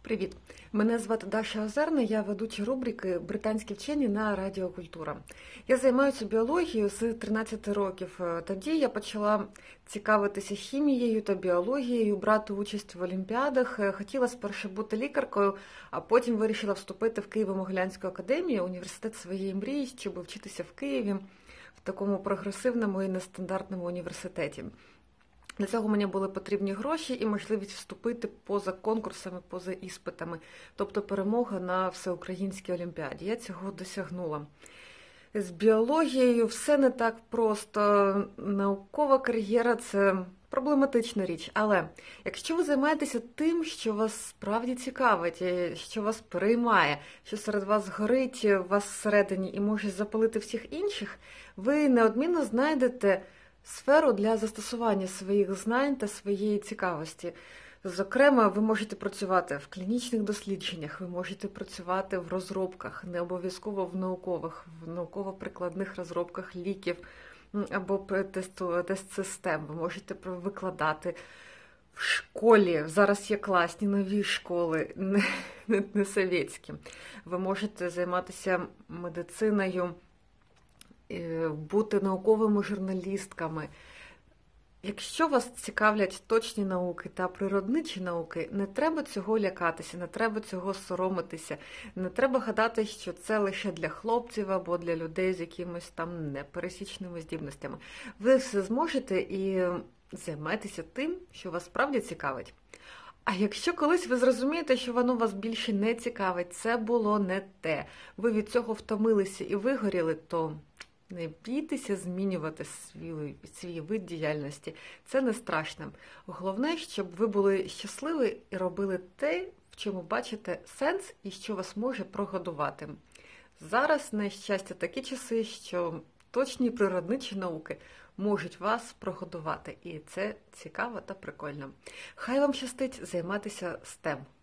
Привіт! Мене звати Даша Озерна, я ведуча рубрики «Британські вчені» на Радіо Культура. Я займаюся біологією з 13 років. Тоді я почала цікавитися хімією та біологією, брати участь в олімпіадах. Хотіла спершу бути лікаркою, а потім вирішила вступити в Києво-Могилянську академію, університет своєї мрії, щоб вчитися в Києві, в такому прогресивному і нестандартному університеті. Для цього мені були потрібні гроші і можливість вступити поза конкурсами, поза іспитами, тобто перемога на всеукраїнській олімпіаді. Я цього досягнула. З біологією все не так просто. Наукова кар'єра – це проблематична річ. Але якщо ви займаєтеся тим, що вас справді цікавить, що вас переймає, що серед вас горить, вас всередині і може запалити всіх інших, ви неодмінно знайдете сферу для застосування своїх знань та своєї цікавості. Зокрема, ви можете працювати в клінічних дослідженнях, ви можете працювати в розробках, не обов'язково в науково-прикладних розробках ліків або тест-систем. Ви можете викладати в школі. Зараз є класні нові школи, не совєтські. Ви можете займатися медициною, бути науковими журналістками. Якщо вас цікавлять точні науки та природничі науки, не треба цього лякатися, не треба цього соромитися, не треба гадати, що це лише для хлопців або для людей з якимось там непересічними здібностями. Ви все зможете і займайтеся тим, що вас справді цікавить. А якщо колись ви зрозумієте, що воно вас більше не цікавить, це було не те, ви від цього втомилися і вигоріли, то не бійтеся змінювати свій вид діяльності. Це не страшно. Головне, щоб ви були щасливі і робили те, в чому бачите сенс і що вас може прогодувати. Зараз, на щастя, такі часи, що точні природничі науки можуть вас прогодувати. І це цікаво та прикольно. Хай вам щастить займатися STEM.